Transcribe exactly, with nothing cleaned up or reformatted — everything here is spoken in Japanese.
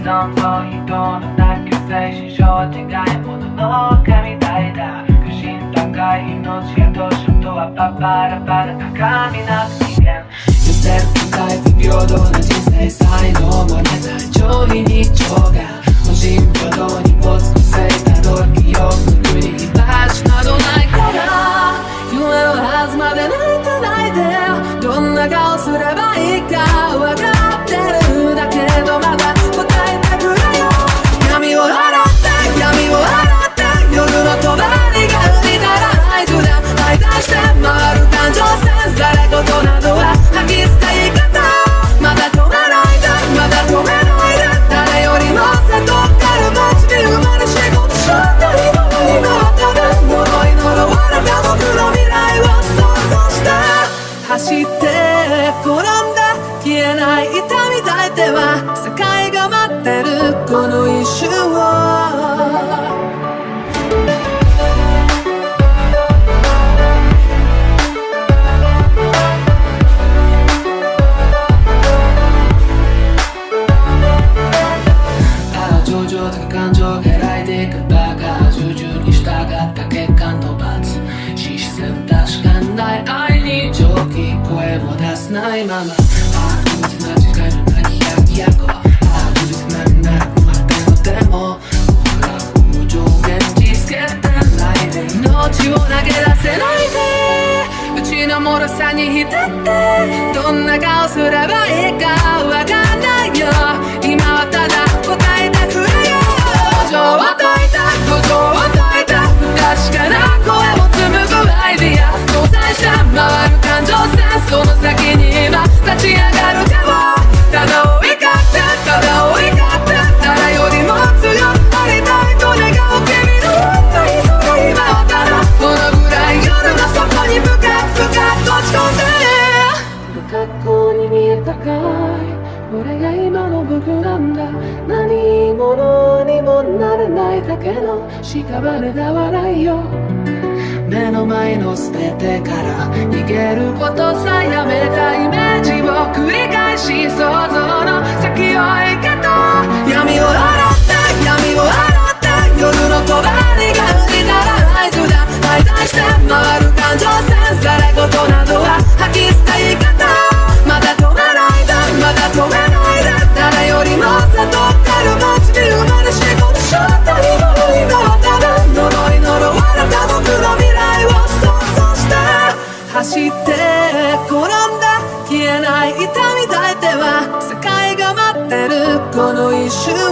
存と人のなき精神上違いものの神体だ。苦心高い命やどうしようとはパパラパラ高みなく人間。寄せる深い不平等な人生才能もね在上位日常が無人挙動に没のせいたどる記憶の国に橋などないから夢のはずまで泣いてないでどんな顔すればいいか分かってるだけどまだ答えてくれよ。闇を洗って闇を洗って夜の帳が浮いたら合図で相対して回る感情線ざれ言などは吐き捨て言い方まだ止めないでまだ止めないで誰よりもせとかる街に生まれ仕事しようと今今はただ呪い呪われた僕の未来を想像して走って転んで消えない痛み抱いては世界が待ってるこの一瞬を感情が揺いでいくバカ従順に従った血管と罰視線確かにない愛に蒸気声を出せないままああ無実な違いのなき百百個ああ無実なくなるまでのでも僕ら風情現実つけてないで命を投げ出せないでうちの脆さに浸ってどんな顔すればいいかわかんないよ今はただ答えてくれよ土壌を解いた土壌を解いた不確かな声を紡ぐアイディア搭載して回る感情線その先に今立ち上がるかもただ追いかってただ追いかって誰よりも強くありたいと願う君の本当にそれ今はただこのぐらい夜の底に深く深く落ち込んで不格好に見えたかい俺が今の僕なんだ何者にもなれないだけの屍だ笑いよ目の前の捨ててから逃げることさやめたイメージを繰り返し想像の先を行けと闇を洗って闇を洗って夜の帳が浮いたら合図だ相対して回る感情線ざれ言などは吐き捨て言い方まだ止めないでまだ止めないで誰よりもせとかる街に生まれ仕事しようと今の今はただ呪い呪われた僕の未来を想像して走って転んで消えない痛み抱いては世界が待ってるこの一瞬